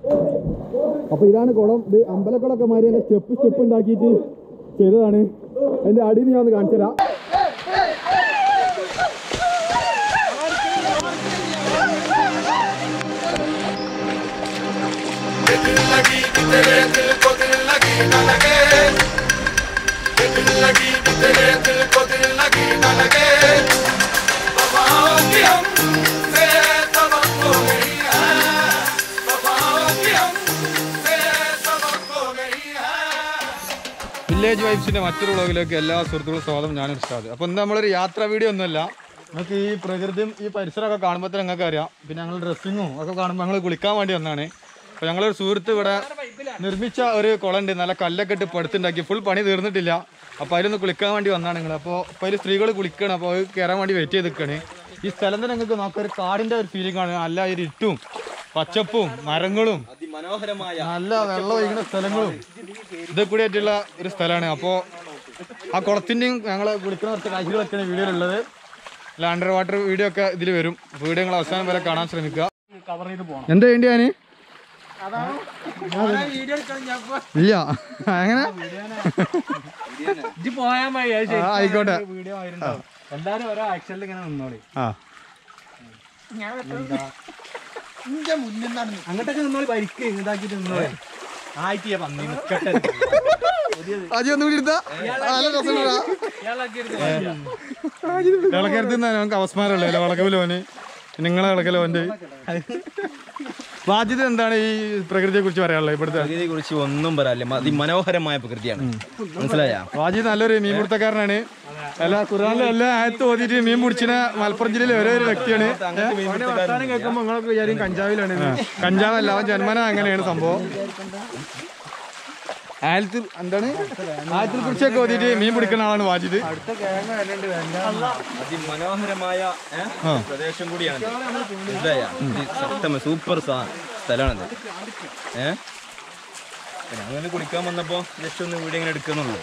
അപ്പൊ ഇതാണ് കുളം. ഇത് അമ്പലക്കുളമൊക്കെ മാറി സ്റ്റെപ്പ് ഉണ്ടാക്കിയിട്ട് ചെയ്തതാണ്. അതിന്റെ അടിയിൽ ഞാൻ ഒന്ന് കാണിച്ചു തരാം. വില്ലേജ് വൈബ്സിന്റെ മറ്റൊരു വ്ളോഗിലേക്ക് എല്ലാ സുഹൃത്തുക്കളും സ്വാഗതം. ഞാനൊരു ഉസ്താദ്. അപ്പോൾ ഇന്ന് നമ്മളൊരു യാത്രാ വീഡിയോ ഒന്നുമല്ല. നമുക്ക് ഈ പ്രകൃതിയും ഈ പരിസരമൊക്കെ കാണുമ്പോൾ തന്നെ നിങ്ങൾക്ക് അറിയാം. പിന്നെ ഞങ്ങൾ ഡ്രസ്സിങ്ങും ഒക്കെ കാണുമ്പോൾ ഞങ്ങൾ കുളിക്കാൻ വേണ്ടി വന്നതാണ്. അപ്പോൾ ഞങ്ങളൊരു സുഹൃത്ത് ഇവിടെ നിർമ്മിച്ച ഒരു കുളമുണ്ട്. നല്ല കല്ലൊക്കെ ഇട്ട് പടുത്തുണ്ടാക്കി. ഫുൾ പണി തീർന്നിട്ടില്ല. അപ്പോൾ അതിലൊന്ന് കുളിക്കാൻ വേണ്ടി വന്നതാണ് നിങ്ങൾ. അപ്പോൾ അതിൽ സ്ത്രീകൾ കുളിക്കണം. അപ്പോൾ അത് കയറാൻ വേണ്ടി വെയിറ്റ് ചെയ്ത് നിൽക്കുകയാണ്. ഈ സ്ഥലം തന്നെ നിങ്ങൾക്ക് നോക്കാം, ഒരു കാടിൻ്റെ ഒരു ഫീലിംഗ് ആണ്. നല്ല ഒരു ഇരുട്ടും പച്ചപ്പും മരങ്ങളും നല്ല വെള്ളം ഒഴുകുന്ന സ്ഥലങ്ങളും ഇതൊക്കെ കൂടി ആയിട്ടുള്ള ഒരു സ്ഥലമാണ്. അപ്പോൾ ആ കുളത്തിൻ്റെയും ഞങ്ങൾ കുളിക്കുന്ന കുറച്ച് കാഴ്ചകളൊക്കെയാണ് വീഡിയോയിലുള്ളത്. അല്ല അണ്ടർ വാട്ടർ വീഡിയോ ഒക്കെ ഇതിൽ വരും. അപ്പോൾ വീഡിയോ നിങ്ങൾ അവസാനം വരെ കാണാൻ ശ്രമിക്കുക. എന്താ വേണ്ടി ഞാൻ ഇല്ല അങ്ങനെ ആയിക്കോട്ടെ. എല്ലാരും ഓരോ ആക്ഷനിൽ ഇങ്ങനെ നിന്നോളി. അങ്ങോട്ടൊക്കെ നിന്നോളി. ബൈക്ക് ഇതാക്കിട്ട് നിന്നോളി. ആയിട്ടിയ പന്നി നിക്കട്ടെ. ഇളക്കരുത് നമുക്ക് അവസ്മാരല്ലേ വളക്കലോന്. നിങ്ങളെ ഇളക്കലോന്റെ വാജിദ് എന്താണ് ഈ പ്രകൃതിയെ കുറിച്ച് പറയാനുള്ളത്? ഇവിടുത്തെ പ്രകൃതിയെ കുറിച്ച് ഒന്നും പറയാനില്ല. അതിമനോഹരമായ പ്രകൃതിയാണ്. മനസ്സിലായ വാജിദ് നല്ലൊരു മീൻ പിടുത്തക്കാരനാണ്. അല്ല ഖുർആനിലെ എല്ലാ ആയത്തും ഓതിയിട്ട് മീൻ പിടിച്ചിന് മലപ്പുറം ജില്ലയിലെ ഒരേ ഒരു വ്യക്തിയാണ്. കേൾക്കുമ്പോൾ നിങ്ങളൊക്കെ വിചാരിക്കും കഞ്ചാവിലാണ്. കഞ്ചാവല്ല, അവൻ ജന്മന അങ്ങനെയാണ് സംഭവം. ആയത്തിൽ എന്താണ് ആയത്തിൽ കുറിച്ചൊക്കെ ഓതിയിട്ട് മീൻ പിടിക്കുന്ന ആളാണ് വാജിദ്. അതിമനോഹരമായ പ്രദേശം കൂടിയാണ്. സൂപ്പർ സ്ഥലമാണിത്. അങ്ങനെ കുളിക്കാൻ വന്നപ്പോ ജസ്റ്റ് ഒന്ന് വീഡിയോ ഇങ്ങനെ എടുക്കുന്നുള്ളൂ.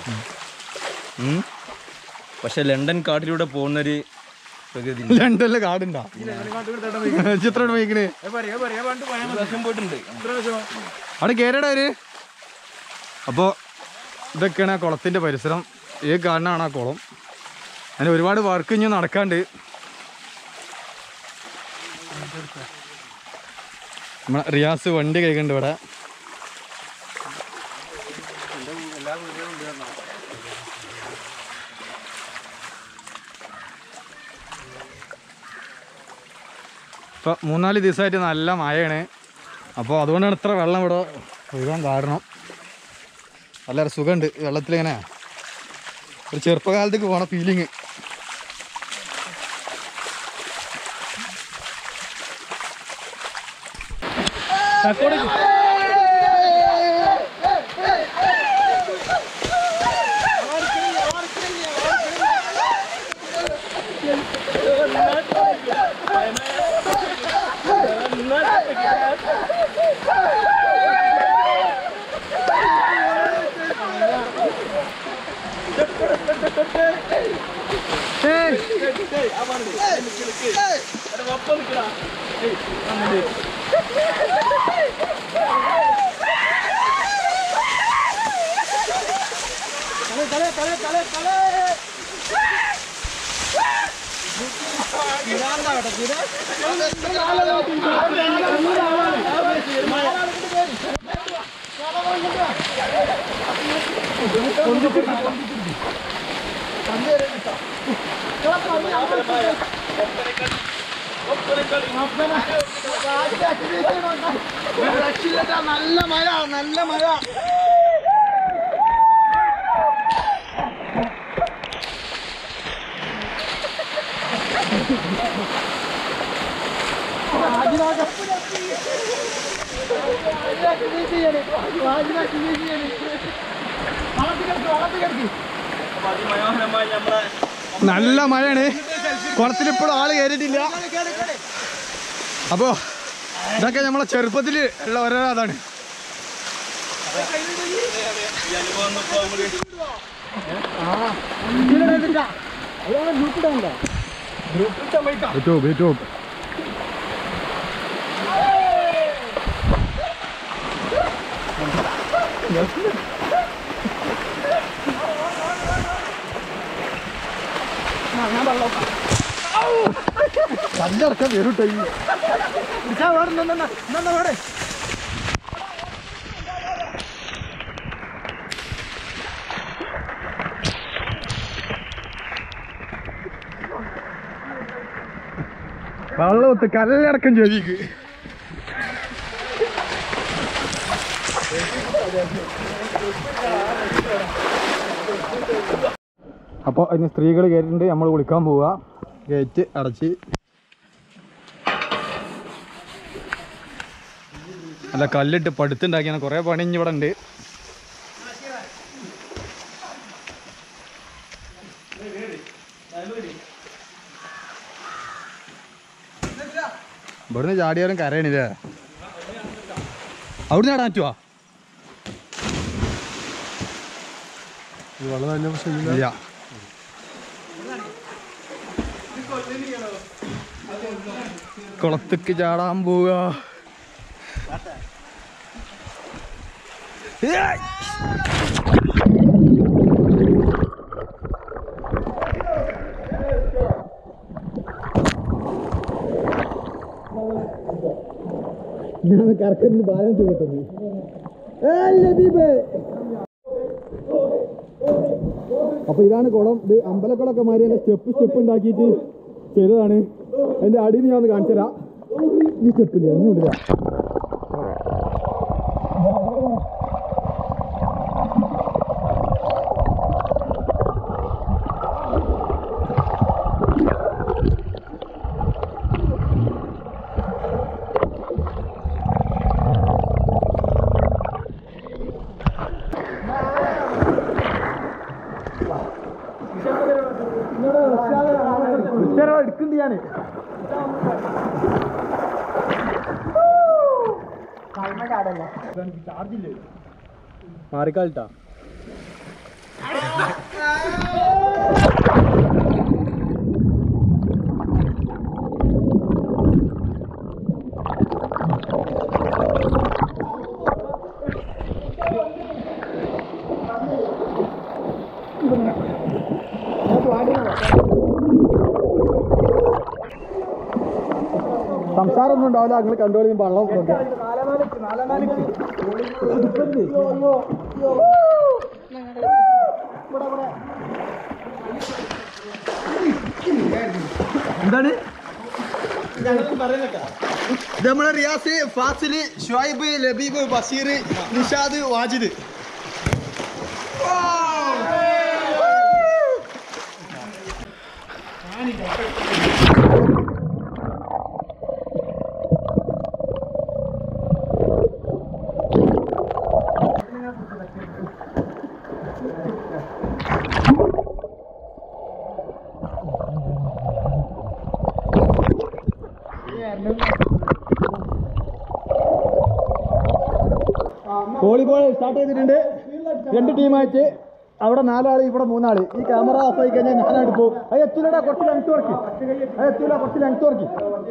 പക്ഷെ ലണ്ടൻ കാട്ടിലൂടെ പോകുന്നൊരു പ്രകൃതി. ലണ്ടനിലെ കാടുണ്ടോ? ചിത്രം പോയിട്ടുണ്ട് അവിടെ കയറിയടാ അവര്. അപ്പോൾ ഇതൊക്കെയാണ് ആ കുളത്തിൻ്റെ പരിസരം. ഈ കാണാനാണ് ആ കുളം. അതിന് ഒരുപാട് വർക്ക് ഇനി നടക്കാണ്ട്. നമ്മളെ റിയാസ് വണ്ടി കൈകൊണ്ട് ഇവിടെ. ഇപ്പം 3-4 ദിവസമായിട്ട് നല്ല മഴയാണ്. അപ്പോൾ അതുകൊണ്ടാണ് ഇത്ര വെള്ളം ഇവിടെ ഒഴുകാൻ കാരണം. നല്ല സുഖമുണ്ട് വെള്ളത്തിലിങ്ങനെ. ഒരു ചെറുപ്പകാലത്തേക്ക് പോണ ഫീലിങ്. നല്ല മഴ, നല്ല മഴ. നല്ല മഴയാണ്. കുളത്തിലിപ്പോഴും ആള് കയറിയിട്ടില്ല. അപ്പോൾ ഇതൊക്കെ നമ്മളെ ചെറുപ്പത്തിൽ ഉള്ള ഓരോ അതാണ്. യൂട്യൂബ് കല്ലടക്കം വരൂട്ടോ ഈ വേറെ വെള്ളമൊത്ത് കല്ലടക്കം ചെവിക്ക്. അപ്പോൾ അതിന് സ്ത്രീകൾ കയറിയിട്ടുണ്ട്. നമ്മൾ കുളിക്കാൻ പോവുക. ഗേറ്റ് അടച്ച് അല്ല കല്ലിട്ട് പടുത്തുണ്ടാക്കിയാണ്. കുറേ പണി ഇനി ഇവിടെ ഉണ്ട്. ഇവിടുന്ന് ചാടിയാലും കരയണില്ലേ? അവിടുന്ന് ചാടാൻ പറ്റുവാ? ഇല്ല. കുളത്തേക്ക് ചാടാൻ പോവുക. ഞാൻ കറക്കുന്ന ബാലൻസ് കിട്ടുന്നു. അപ്പൊ ഇതാണ് കുളം. ഇത് അമ്പലക്കുളമൊക്കെ മാതിരി തന്നെ സ്റ്റെപ്പ് ഉണ്ടാക്കിയിട്ട് ചെയ്തതാണ്. അതിന്റെ അടിയിൽ ഞാൻ ഒന്ന് കാണിച്ചു തരാം. ഈ സ്റ്റെപ്പില്ല ഒന്നും ഇല്ല. എടുക്കുന്നുണ്ട് ഞാന്. ചാർജില്ലേ മാറിക്കാളിട്ടാ. സംസാരമൊന്നും ഉണ്ടാവില്ല. നിങ്ങൾ കണ്ടോളി. വെള്ളം എന്താണ് ഇത്? നമ്മളെ റിയാസ്, ഫാസില്, ഷുഐബ്, ലബീബ്, ബഷീർ, നിഷാദ്, വാജിദ്. വോളിബോൾ സ്റ്റാർട്ട് ചെയ്തിട്ടുണ്ട്. 2 ടീമായിട്ട്. അവിടെ 4 ആള്, ഇവിടെ 3 ആള്. ഈ ക്യാമറ ഓഫ് ആയി കഴിഞ്ഞാൽ ഞാനായിട്ട് പോകും. അത് എത്തൂലടാ, കുറച്ച് ലെങ്ത് വർക്കി. അത് എത്തൂല, കുറച്ച് ലെങ്ത് വർക്കി.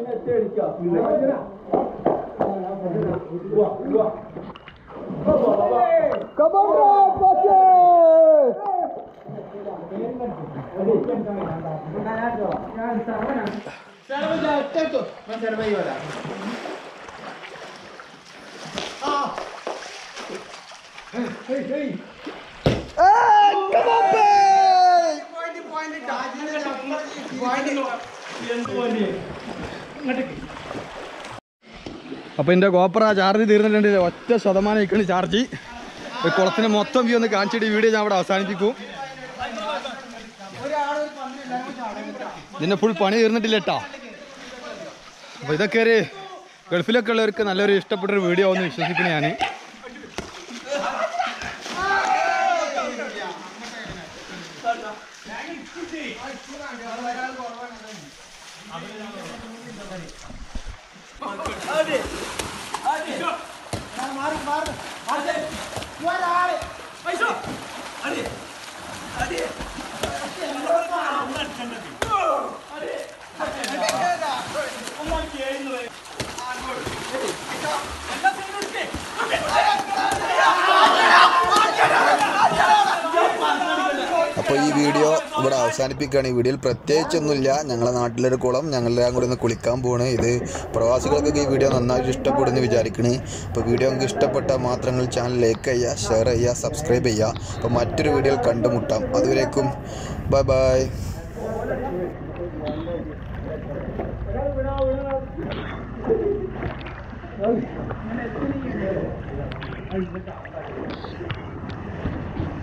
അപ്പൊ എന്റെ ഗോപ്ര ചാർജ് തീർന്നിട്ടുണ്ട്. 1% ഇക്കണ് ചാർജ്. കുളത്തിന് മൊത്തം വ്യൂ ഒന്ന് കാണിച്ചിട്ട് വീഡിയോ ഞാൻ അവിടെ അവസാനിപ്പിക്കും. ഇതിന്റെ ഫുൾ പണി തീർന്നിട്ടില്ല കേട്ടോ. അപ്പൊ ഇതൊക്കെ ഒരു ഗൾഫിലൊക്കെ ഉള്ളവർക്ക് നല്ലൊരു ഇഷ്ടപ്പെട്ടൊരു വീഡിയോ ആവുമെന്ന് വിശ്വസിക്കുന്നു ഞാൻ. വീഡിയോ ഇവിടെ അവസാനിപ്പിക്കുകയാണ്. ഈ വീഡിയോയിൽ പ്രത്യേകിച്ചൊന്നുമില്ല. ഞങ്ങളുടെ നാട്ടിലൊരു കുളം, ഞങ്ങളെല്ലാം കൂടി ഒന്ന് കുളിക്കാൻ പോവാണ്. ഇത് പ്രവാസികൾക്കൊക്കെ ഈ വീഡിയോ നന്നായിട്ട് ഇഷ്ടപ്പെടുമെന്ന് വിചാരിക്കണേ. അപ്പോൾ വീഡിയോ നിങ്ങൾക്ക് ഇഷ്ടപ്പെട്ടാൽ മാത്രം ചാനൽ ലൈക്ക് ചെയ്യുക, ഷെയർ ചെയ്യുക, സബ്സ്ക്രൈബ് ചെയ്യുക. അപ്പോൾ മറ്റൊരു വീഡിയോയിൽ കണ്ടുമുട്ടാം. അതുവരേക്കും ബൈ ബൈ.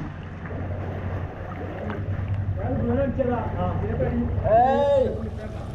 Hey!